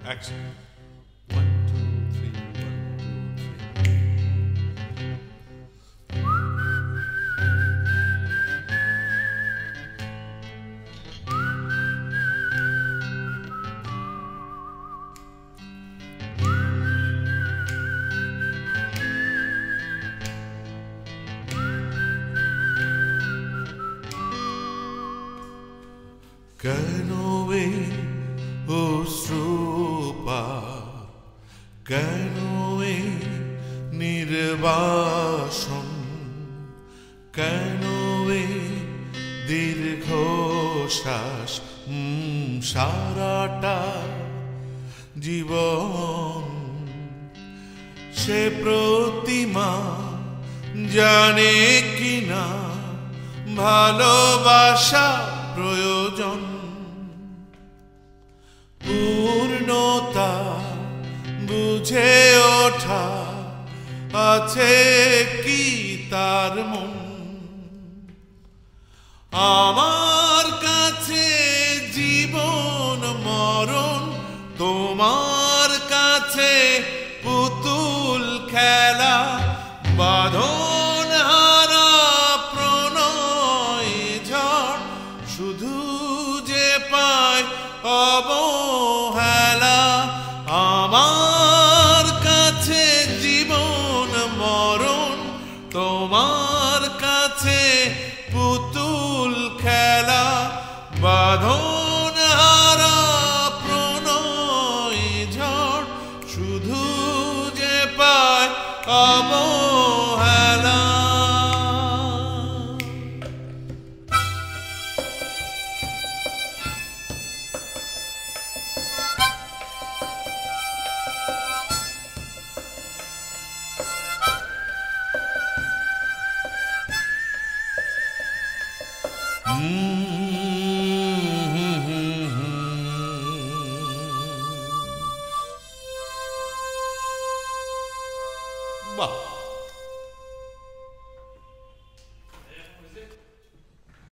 Action. 1, 2, 3, 1, 2, 3. কেন এই অশ্রুপাত, কেন এই নির্বাসন, কেন এই দীর্ঘশ্বাস, সারাটা জীবন সে প্রতিমা জানে কিনা ভালোবাসা প্রয়োজন, পূর্ণতা বুঝে ওঠা আছে কি তার মন। আমার কাছে জীবন মরণ, তোমার কাছে পুতুল খেলা, বাঁধন হারা প্রণয় ঝড় শুধু যে পায় অবহেলা। আমার কাছে জীবন মরণ, তোমার কাছে পুতুল খেলা, বাঁধন হারা প্রণয় ঝড় শুধু যে পায় অবহেলা। বাহ।